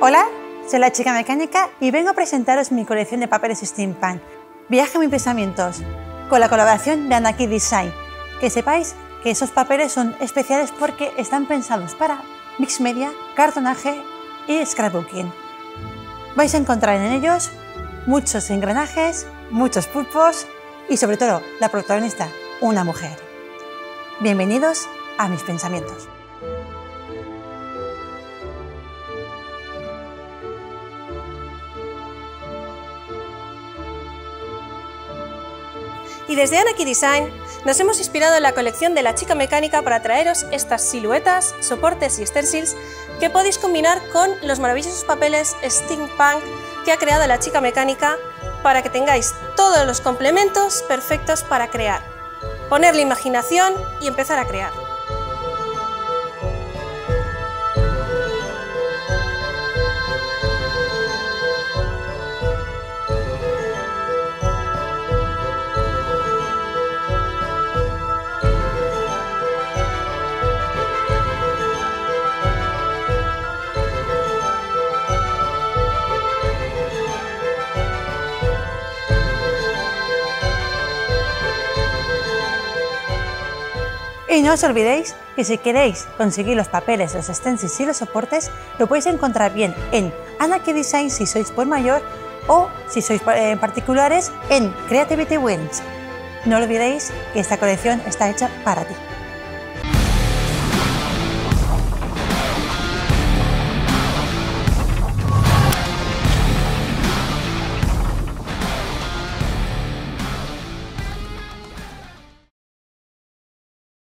Hola, soy la Chica Mecánica y vengo a presentaros mi colección de papeles steampunk, Viaje a mis pensamientos, con la colaboración de Anarchy Design. Que sepáis que esos papeles son especiales porque están pensados para mix media, cartonaje y scrapbooking. Vais a encontrar en ellos muchos engranajes, muchos pulpos y sobre todo la protagonista, una mujer. Bienvenidos a mis pensamientos. Y desde Anarchy Design nos hemos inspirado en la colección de la Chica Mecánica para traeros estas siluetas, soportes y stencils que podéis combinar con los maravillosos papeles steampunk que ha creado la Chica Mecánica para que tengáis todos los complementos perfectos para crear, poner la imaginación y empezar a crear. Y no os olvidéis que si queréis conseguir los papeles, los stencils y los soportes, lo podéis encontrar bien en Anarchy Design si sois por mayor o si sois particulares en Creativity Wins. No olvidéis que esta colección está hecha para ti.